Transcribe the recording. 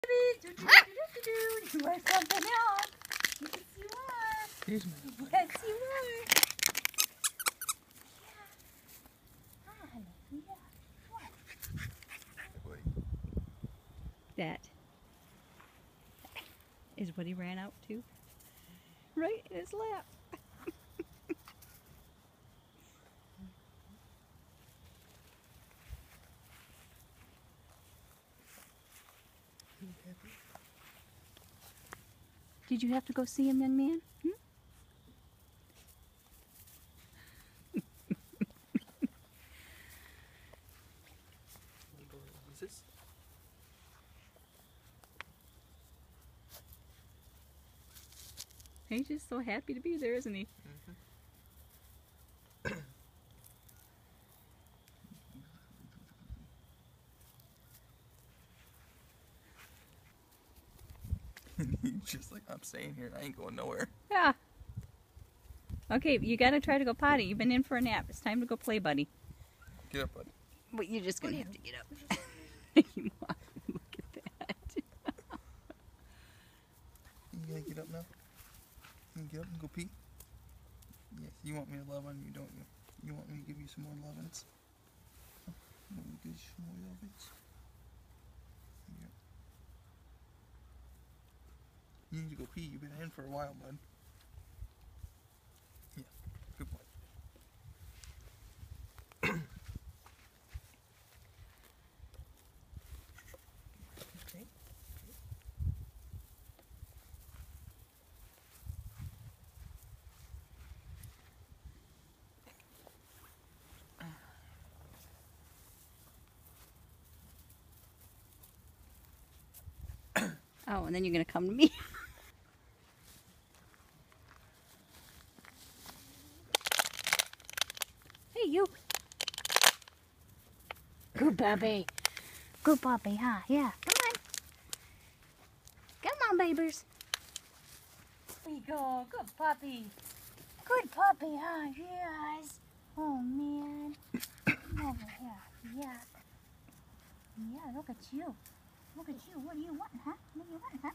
You are something else. Yes, you are. Here's my Yes, you are. That is what he ran out to. Right in his lap. Did you have to go see him, young man? He's just so happy to be there, isn't he? He's just like, I'm staying here. I ain't going nowhere. Yeah. Okay, you gotta try to go potty. You've been in for a nap. It's time to go play, buddy. Get up, buddy. But you're just gonna have to get up. You want to look at that. You gonna get up now? You gonna get up and go pee? Yes. You want me to love on you, don't you? You want me to give you some more lovins? Huh? You want me to give you some more lovins? Yeah. You need to go pee. You've been in for a while, bud. Yeah. Good boy. Okay. Oh, and then you're gonna come to me. Hey, you. Good puppy. Good puppy, huh? Yeah. Come on. Come on, babies. There you go. Good puppy. Good puppy, huh? Yes. Oh, man. Come over here. Yeah. Yeah, look at you. Look at you. What do you want, huh? What do you want, huh?